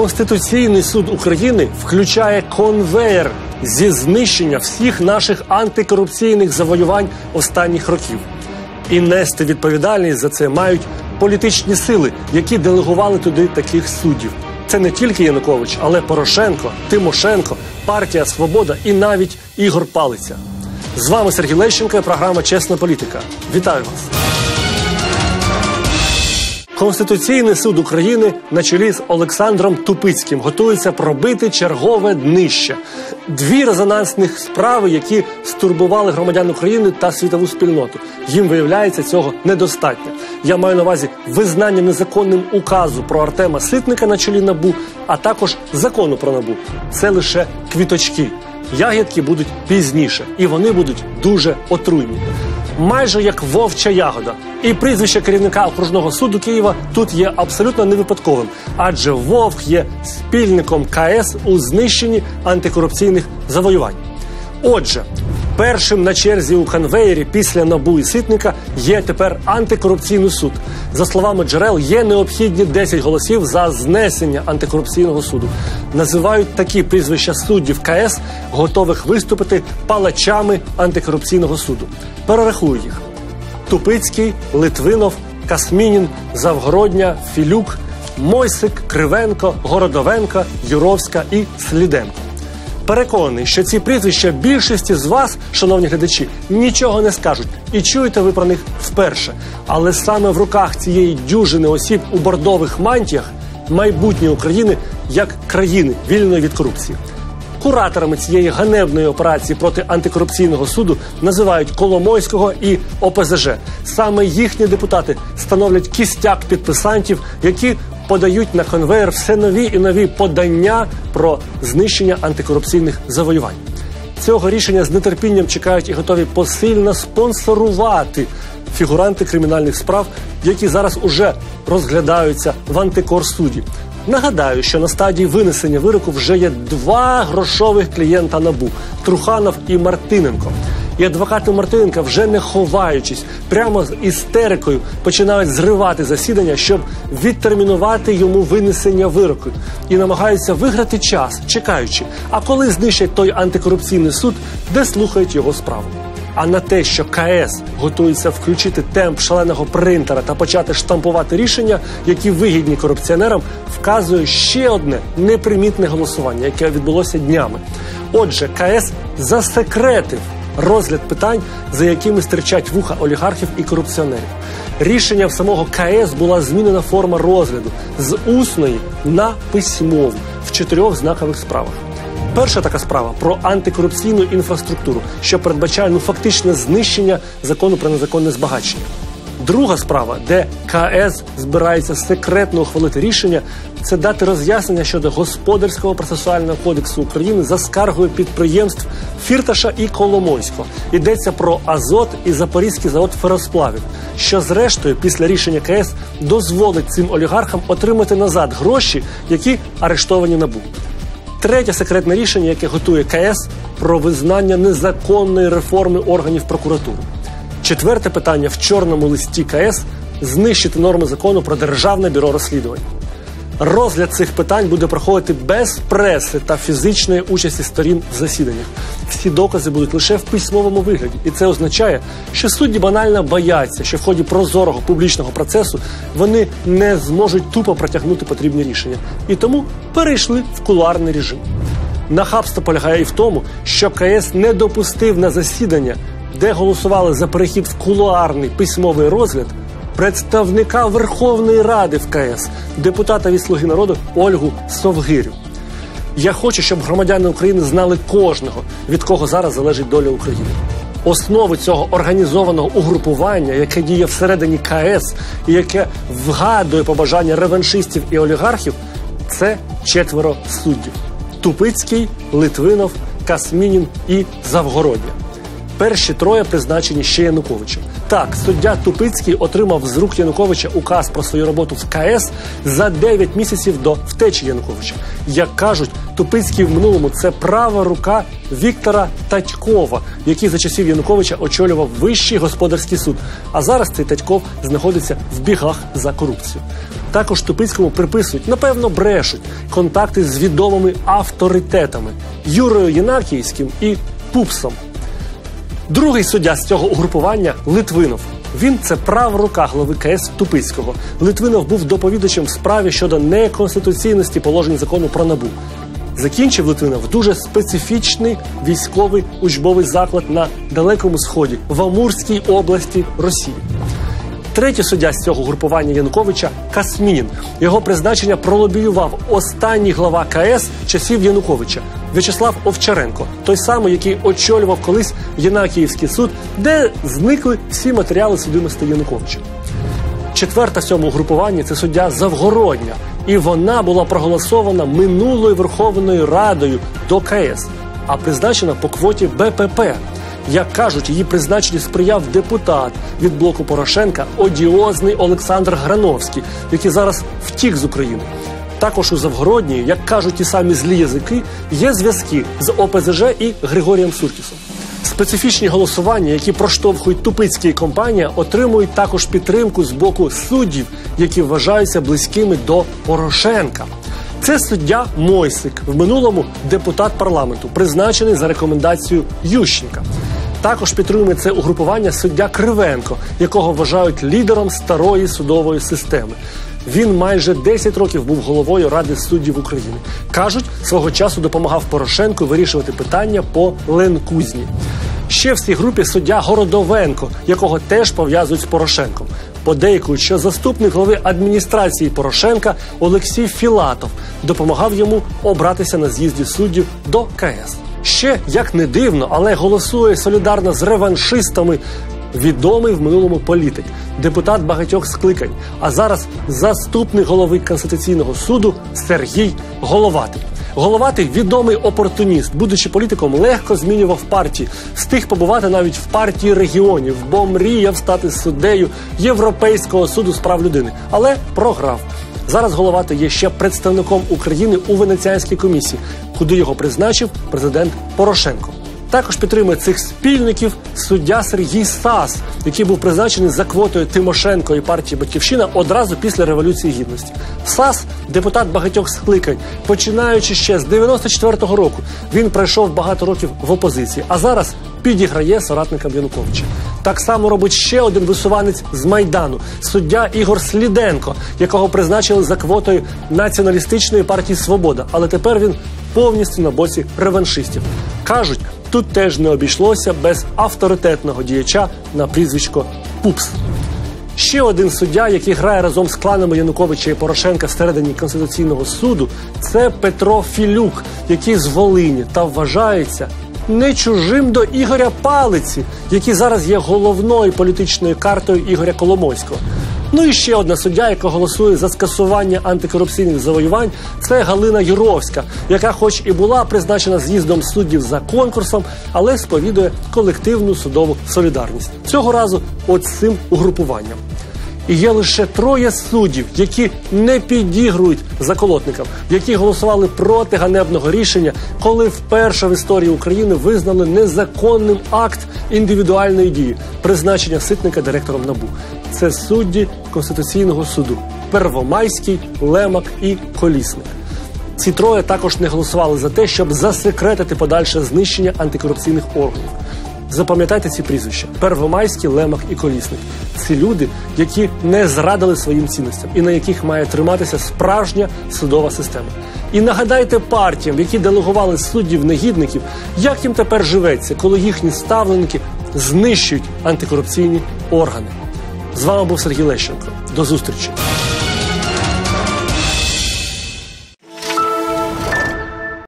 Конституційний суд України включає конвеєр зі знищення всіх наших антикорупційних завоювань останніх років. І нести відповідальність за це мають політичні сили, які делегували туди таких суддів. Це не тільки Янукович, але Порошенко, Тимошенко, партія «Свобода» і навіть Ігор Палиця. З вами Сергій Лещенко і програма «Чесна політика». Вітаю вас! Конституційний суд України на чолі з Олександром Тупицьким готується пробити чергове днище. Дві резонансних справи, які стурбували громадян України та світову спільноту. Їм, виявляється, цього недостатньо. Я маю на увазі визнання незаконним указу про Артема Ситника на чолі НАБУ, а також закону про НАБУ. Це лише квіточки. Ягідки будуть пізніше, і вони будуть дуже отруйні. Майже як вовча ягода. І прізвище керівника окружного суду Києва тут є абсолютно невипадковим, адже Вовк є спільником КС у знищенні антикорупційних завоювань. Отже, першим на черзі у конвеєрі після НАБУ і Ситника є тепер антикорупційний суд. За словами джерел, є необхідні 10 голосів за знесення антикорупційного суду. Називають такі прізвища суддів КС, готових виступити палачами антикорупційного суду. Перерахую їх. Тупицький, Литвинов, Касмінін, Завгородня, Філюк, Мойсик, Кривенко, Городовенко, Юровська і Сліденко. Переконаний, що ці прізвища більшості з вас, шановні глядачі, нічого не скажуть. І чуєте ви про них вперше. Але саме в руках цієї дюжини осіб у бордових мантіях майбутнє України як країни, вільної від корупції. Кураторами цієї ганебної операції проти антикорупційного суду називають Коломойського і ОПЗЖ. Саме їхні депутати становлять кістяк підписантів, які подають на конвеєр все нові і нові подання про знищення антикорупційних завоювань. Цього рішення з нетерпінням чекають і готові посильно спонсорувати фігуранти кримінальних справ, які зараз уже розглядаються в антикорсуді. Нагадаю, що на стадії винесення вироку вже є два грошових клієнта НАБУ – Труханов і Мартиненко. І адвокати Мартиненка, вже не ховаючись, прямо з істерикою починають зривати засідання, щоб відтермінувати йому винесення вироку. І намагаються виграти час, чекаючи, а коли знищать той антикорупційний суд, де слухають його справу. А на те, що КС готується включити темп шаленого принтера та почати штампувати рішення, які вигідні корупціонерам, вказує ще одне непримітне голосування, яке відбулося днями. Отже, КС засекретив розгляд питань, за якими стирчать вуха олігархів і корупціонерів. Рішенням самого КС була змінена форма розгляду з усної на письмову в 4 знакових справах. Перша така справа про антикорупційну інфраструктуру, що передбачає фактичне знищення закону про незаконне збагачення. Друга справа, де КС збирається секретно ухвалити рішення, це дати роз'яснення щодо Господарського процесуального кодексу України за скаргою підприємств Фірташа і Коломойського. Йдеться про Азот і Запорізький завод феросплавів, що зрештою після рішення КС дозволить цим олігархам отримати назад гроші, які арештовані НАБУ. Третє секретне рішення, яке готує КС, про визнання незаконної реформи органів прокуратури. Четверте питання в чорному листі КС – знищити норми закону про Державне бюро розслідувань. Розгляд цих питань буде проходити без преси та фізичної участі сторін в засіданнях. Всі докази будуть лише в письмовому вигляді. І це означає, що судді банально бояться, що в ході прозорого публічного процесу вони не зможуть тупо протягнути потрібні рішення. І тому перейшли в кулуарний режим. Нахабство полягає і в тому, що КС не допустив на засідання, де голосували за перехід в кулуарний письмовий розгляд, представника Верховної Ради в КС, депутата від «Слуги народу» Ольгу Совгирю. Я хочу, щоб громадяни України знали кожного, від кого зараз залежить доля України. Основи цього організованого угрупування, яке діє всередині КС і яке вгадує побажання реваншистів і олігархів, це 4 суддів – Тупицький, Литвинов, Касмінін і Завгородня. Перші троє призначені ще Януковичем. Так, суддя Тупицький отримав з рук Януковича указ про свою роботу в КС за 9 місяців до втечі Януковича. Як кажуть, Тупицький в минулому – це права рука Віктора Татькова, який за часів Януковича очолював Вищий господарський суд. А зараз цей Татьков знаходиться в бігах за корупцію. Також Тупицькому приписують, напевно, брешуть, контакти з відомими авторитетами – Юрою Єнакіївським і Пупсом. Другий суддя з цього угрупування – Литвинов. Він – це права рука глави КС Тупицького. Литвинов був доповідачем в справі щодо неконституційності положень закону про НАБУ. Закінчив Литвинов дуже специфічний військовий учбовий заклад на Далекому Сході, в Амурській області Росії. Третій суддя з цього групування Януковича – Касмін. Його призначення пролобіював останній глава КС часів Януковича – В'ячеслав Овчаренко, той самий, який очолював колись Єнакіївський суд, де зникли всі матеріали судимості Януковича. Четверта в цьому угрупуванні – це суддя Завгородня, і вона була проголосована минулою Верховною Радою до КС, а призначена по квоті БПП. Як кажуть, її призначенню сприяв депутат від блоку Порошенка одіозний Олександр Грановський, який зараз втік з України. Також у Завгородній, як кажуть ті самі злі язики, є зв'язки з ОПЗЖ і Григорієм Суркісом. Специфічні голосування, які проштовхують Тупицький і компанія, отримують також підтримку з боку суддів, які вважаються близькими до Порошенка. Це суддя Мойсик, в минулому депутат парламенту, призначений за рекомендацією Ющенка. Також підтримує це угрупування суддя Кривенко, якого вважають лідером старої судової системи. Він майже 10 років був головою Ради суддів України. Кажуть, свого часу допомагав Порошенку вирішувати питання по Ленкузні. Ще в цій групі суддя Городовенко, якого теж пов'язують з Порошенком. Подейкують, що заступник голови адміністрації Порошенка Олексій Філатов допомагав йому обратися на з'їзді суддів до КС. Ще, як не дивно, але голосує солідарно з реваншистами відомий в минулому політик, депутат багатьох скликань, а зараз заступник голови Конституційного суду Сергій Головатий. Головатий – відомий опортуніст. Будучи політиком, легко змінював партії. Встиг побувати навіть в партії регіонів, бо мріяв стати суддею Європейського суду з прав людини. Але програв. Зараз Головатий є ще представником України у Венеціанській комісії, куди його призначив президент Порошенко. Також підтримує цих спільників суддя Сергій Сас, який був призначений за квотою Тимошенко і партії «Батьківщина» одразу після Революції Гідності. Сас – депутат багатьох скликань. Починаючи ще з 94-го року, він пройшов багато років в опозиції, а зараз підіграє соратникам Януковича. Так само робить ще один висуванець з Майдану – суддя Ігор Сліденко, якого призначили за квотою націоналістичної партії «Свобода», але тепер він повністю на боці реваншистів. Кажуть, тут теж не обійшлося без авторитетного діяча на прізвисько Пупс. Ще один суддя, який грає разом з кланами Януковича і Порошенка всередині Конституційного суду – це Петро Філюк, який з Волині та вважається не чужим до Ігоря Палиці, який зараз є головною політичною картою Ігоря Коломойського. Ну і ще одна суддя, яка голосує за скасування антикорупційних завоювань – це Галина Юровська, яка хоч і була призначена з'їздом суддів за конкурсом, але сповідує колективну судову солідарність. Цього разу от з цим угрупуванням. І є лише 3 суддів, які не підігрують заколотникам, які голосували проти ганебного рішення, коли вперше в історії України визнали незаконним акт індивідуальної дії – призначення Ситника директором НАБУ. Це судді Конституційного суду – Первомайський, Лемак і Колісник. Ці 3 також не голосували за те, щоб засекретити подальше знищення антикорупційних органів. Запам'ятайте ці прізвища – Первомайський, Лемак і Колісник. Ці люди, які не зрадили своїм цінностям і на яких має триматися справжня судова система. І нагадайте партіям, які делегували суддів-негідників, як їм тепер живеться, коли їхні ставленики знищують антикорупційні органи. З вами був Сергій Лещенко. До зустрічі!